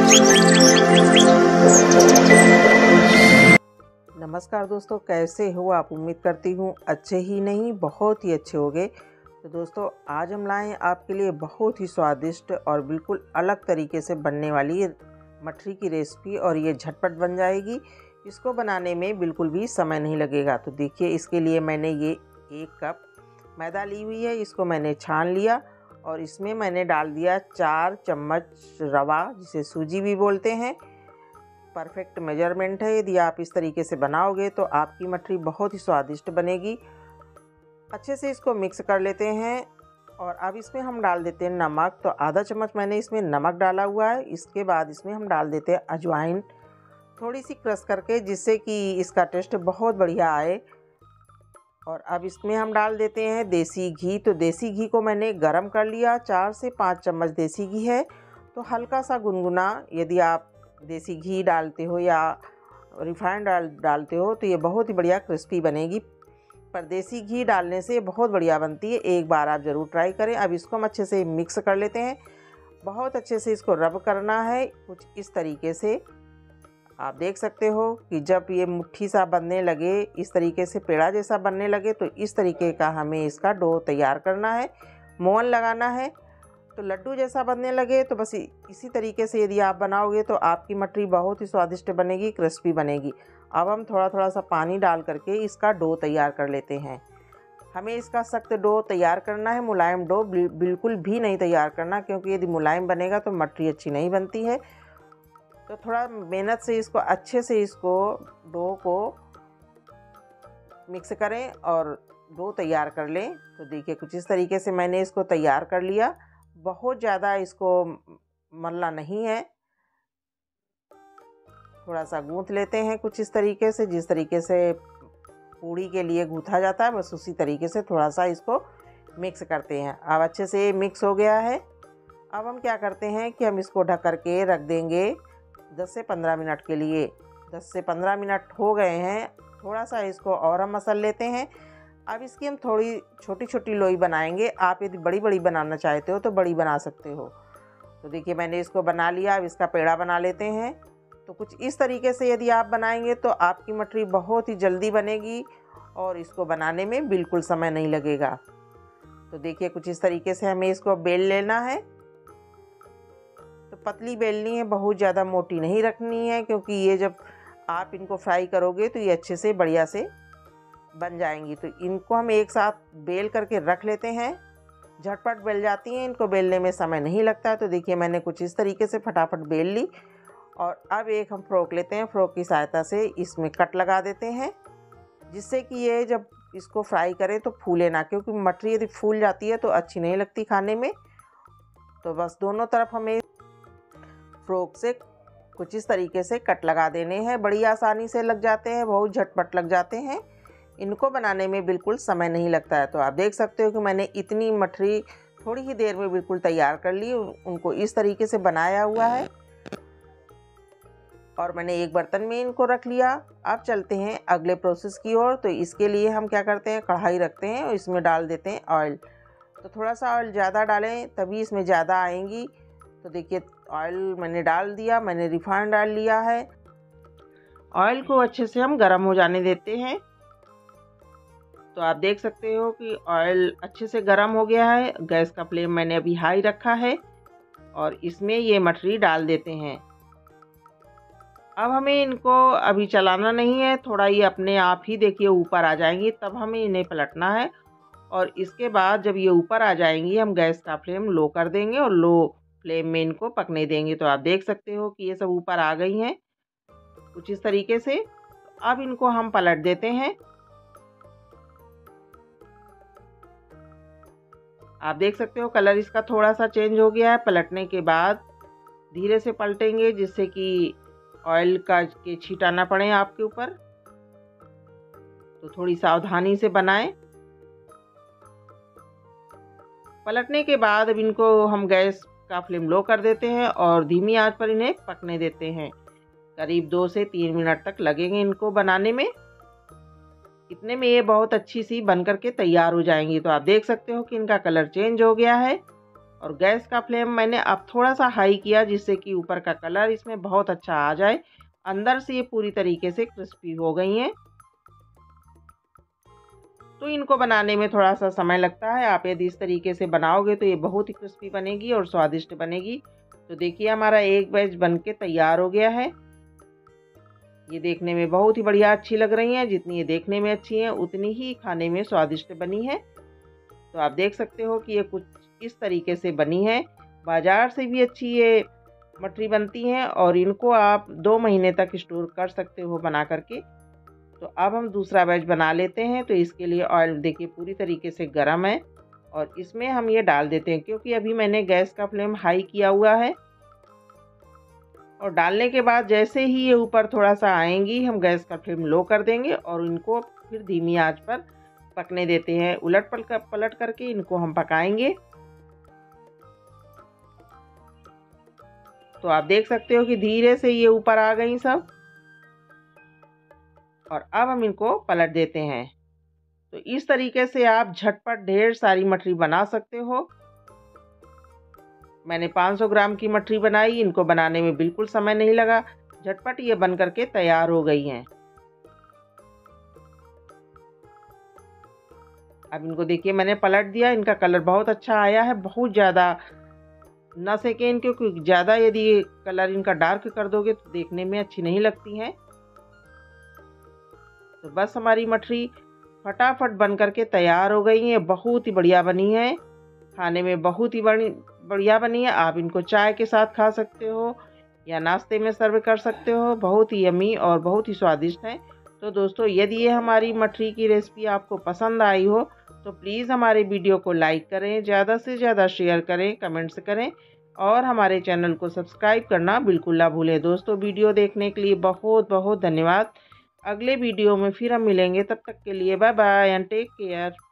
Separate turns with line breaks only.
नमस्कार दोस्तों, कैसे हो आप? उम्मीद करती हूँ अच्छे ही नहीं बहुत ही अच्छे होंगे। तो दोस्तों, आज हम लाए हैं आपके लिए बहुत ही स्वादिष्ट और बिल्कुल अलग तरीके से बनने वाली मठरी की रेसिपी, और ये झटपट बन जाएगी। इसको बनाने में बिल्कुल भी समय नहीं लगेगा। तो देखिए, इसके लिए मैंने ये 1 कप मैदा ली हुई है। इसको मैंने छान लिया और इसमें मैंने डाल दिया 4 चम्मच रवा, जिसे सूजी भी बोलते हैं। परफेक्ट मेजरमेंट है। यदि आप इस तरीके से बनाओगे तो आपकी मठरी बहुत ही स्वादिष्ट बनेगी। अच्छे से इसको मिक्स कर लेते हैं और अब इसमें हम डाल देते हैं नमक। तो आधा चम्मच मैंने इसमें नमक डाला हुआ है। इसके बाद इसमें हम डाल देते हैं अजवाइन, थोड़ी सी क्रश करके, जिससे कि इसका टेस्ट बहुत बढ़िया आए। और अब इसमें हम डाल देते हैं देसी घी। तो देसी घी को मैंने गरम कर लिया। 4 से 5 चम्मच देसी घी है, तो हल्का सा गुनगुना। यदि आप देसी घी डालते हो या रिफाइंड डालते हो तो ये बहुत ही बढ़िया क्रिस्पी बनेगी, पर देसी घी डालने से बहुत बढ़िया बनती है। एक बार आप ज़रूर ट्राई करें। अब इसको हम अच्छे से मिक्स कर लेते हैं। बहुत अच्छे से इसको रब करना है, कुछ इस तरीके से। आप देख सकते हो कि जब ये मुट्ठी सा बनने लगे, इस तरीके से पेड़ा जैसा बनने लगे, तो इस तरीके का हमें इसका डो तैयार करना है, मोहन लगाना है। तो लड्डू जैसा बनने लगे तो बस इसी तरीके से यदि आप बनाओगे तो आपकी मठरी बहुत ही स्वादिष्ट बनेगी, क्रिस्पी बनेगी। अब हम थोड़ा थोड़ा सा पानी डाल करके इसका डो तैयार कर लेते हैं। हमें इसका सख्त डो तैयार करना है, मुलायम डो बिल्कुल भी नहीं तैयार करना, क्योंकि यदि मुलायम बनेगा तो मठरी अच्छी नहीं बनती है। तो थोड़ा मेहनत से इसको अच्छे से डो को मिक्स करें और डो तैयार कर लें। तो देखिए, कुछ इस तरीके से मैंने इसको तैयार कर लिया। बहुत ज़्यादा इसको मलना नहीं है, थोड़ा सा गूंथ लेते हैं कुछ इस तरीके से, जिस तरीके से पूड़ी के लिए गूंथा जाता है, बस उसी तरीके से थोड़ा सा इसको मिक्स करते हैं। अब अच्छे से मिक्स हो गया है। अब हम क्या करते हैं कि हम इसको ढक करके रख देंगे 10 से 15 मिनट के लिए। 10 से 15 मिनट हो गए हैं। थोड़ा सा इसको और हम मसल लेते हैं। अब इसकी हम थोड़ी छोटी छोटी लोई बनाएंगे। आप यदि बड़ी बड़ी बनाना चाहते हो तो बड़ी बना सकते हो। तो देखिए, मैंने इसको बना लिया। अब इसका पेड़ा बना लेते हैं। तो कुछ इस तरीके से यदि आप बनाएंगे तो आपकी मठरी बहुत ही जल्दी बनेगी और इसको बनाने में बिल्कुल समय नहीं लगेगा। तो देखिए, कुछ इस तरीके से हमें इसको बेल लेना है। तो पतली बेलनी है, बहुत ज़्यादा मोटी नहीं रखनी है, क्योंकि ये जब आप इनको फ्राई करोगे तो ये अच्छे से बढ़िया से बन जाएंगी। तो इनको हम एक साथ बेल करके रख लेते हैं। झटपट बेल जाती हैं, इनको बेलने में समय नहीं लगता है। तो देखिए, मैंने कुछ इस तरीके से फटाफट बेल ली। और अब एक हम फ्रोक लेते हैं। फ्रोक की सहायता से इसमें कट लगा देते हैं, जिससे कि ये जब इसको फ्राई करें तो फूले ना, क्योंकि मठरी यदि फूल जाती है तो अच्छी नहीं लगती खाने में। तो बस दोनों तरफ हमें फ्रोक से कुछ इस तरीके से कट लगा देने हैं। बड़ी आसानी से लग जाते हैं, बहुत झटपट लग जाते हैं। इनको बनाने में बिल्कुल समय नहीं लगता है। तो आप देख सकते हो कि मैंने इतनी मठरी थोड़ी ही देर में बिल्कुल तैयार कर ली। उनको इस तरीके से बनाया हुआ है और मैंने एक बर्तन में इनको रख लिया। अब चलते हैं अगले प्रोसेस की ओर। तो इसके लिए हम क्या करते हैं, कढ़ाई रखते हैं और इसमें डाल देते हैं ऑयल। तो थोड़ा सा ऑयल ज़्यादा डालें, तभी इसमें ज़्यादा आएंगी। तो देखिए, ऑयल मैंने डाल दिया। मैंने रिफाइंड डाल लिया है। ऑयल को अच्छे से हम गर्म हो जाने देते हैं। तो आप देख सकते हो कि ऑयल अच्छे से गर्म हो गया है। गैस का फ्लेम मैंने अभी हाई रखा है और इसमें ये मठरी डाल देते हैं। अब हमें इनको अभी चलाना नहीं है, थोड़ा ये अपने आप ही देखिए ऊपर आ जाएंगी, तब हमें इन्हें पलटना है। और इसके बाद जब ये ऊपर आ जाएंगी, हम गैस का फ्लेम लो कर देंगे और लो फ्लेम में इनको पकने देंगे। तो आप देख सकते हो कि ये सब ऊपर आ गई हैं कुछ इस तरीके से। अब इनको हम पलट देते हैं। आप देख सकते हो कलर इसका थोड़ा सा चेंज हो गया है। पलटने के बाद धीरे से पलटेंगे, जिससे कि ऑयल का के छींटा ना पड़े आपके ऊपर। तो थोड़ी सावधानी से बनाएं। पलटने के बाद अब इनको हम गैस का फ्लेम लो कर देते हैं और धीमी आंच पर इन्हें पकने देते हैं। करीब 2 से 3 मिनट तक लगेंगे इनको बनाने में। इतने में ये बहुत अच्छी सी बन करके तैयार हो जाएंगी। तो आप देख सकते हो कि इनका कलर चेंज हो गया है। और गैस का फ्लेम मैंने अब थोड़ा सा हाई किया, जिससे कि ऊपर का कलर इसमें बहुत अच्छा आ जाए। अंदर से ये पूरी तरीके से क्रिस्पी हो गई हैं। तो इनको बनाने में थोड़ा सा समय लगता है। आप यदि इस तरीके से बनाओगे तो ये बहुत ही क्रिस्पी बनेगी और स्वादिष्ट बनेगी। तो देखिए हमारा एक बैच बनके तैयार हो गया है। ये देखने में बहुत ही बढ़िया अच्छी लग रही हैं। जितनी ये देखने में अच्छी हैं उतनी ही खाने में स्वादिष्ट बनी है। तो आप देख सकते हो कि ये कुछ इस तरीके से बनी है। बाज़ार से भी अच्छी ये मठरी बनती हैं और इनको आप 2 महीने तक स्टोर कर सकते हो बना करके। तो अब हम दूसरा बैच बना लेते हैं। तो इसके लिए ऑयल देखिए पूरी तरीके से गर्म है और इसमें हम ये डाल देते हैं, क्योंकि अभी मैंने गैस का फ्लेम हाई किया हुआ है। और डालने के बाद जैसे ही ये ऊपर थोड़ा सा आएंगी, हम गैस का फ्लेम लो कर देंगे और इनको फिर धीमी आंच पर पकने देते हैं। उलट पलट करके इनको हम पकाएंगे। तो आप देख सकते हो कि धीरे से ये ऊपर आ गई सब। और अब हम इनको पलट देते हैं। तो इस तरीके से आप झटपट ढेर सारी मठरी बना सकते हो। मैंने 500 ग्राम की मठरी बनाई। इनको बनाने में बिल्कुल समय नहीं लगा। झटपट ये बन करके तैयार हो गई हैं। अब इनको देखिए मैंने पलट दिया। इनका कलर बहुत अच्छा आया है। बहुत ज़्यादा ना सेकें इनको, क्योंकि ज़्यादा यदि कलर इनका डार्क कर दोगे तो देखने में अच्छी नहीं लगती हैं। तो बस हमारी मठरी फटाफट बन करके तैयार हो गई है। बहुत ही बढ़िया बनी है। खाने में बहुत ही बढ़िया बनी है। आप इनको चाय के साथ खा सकते हो या नाश्ते में सर्व कर सकते हो। बहुत ही यमी और बहुत ही स्वादिष्ट है। तो दोस्तों यदि ये हमारी मठरी की रेसिपी आपको पसंद आई हो तो प्लीज़ हमारे वीडियो को लाइक करें, ज़्यादा से ज़्यादा शेयर करें, कमेंट्स करें और हमारे चैनल को सब्सक्राइब करना बिल्कुल ना भूलें। दोस्तों वीडियो देखने के लिए बहुत बहुत धन्यवाद। अगले वीडियो में फिर हम मिलेंगे। तब तक के लिए bye bye and take care.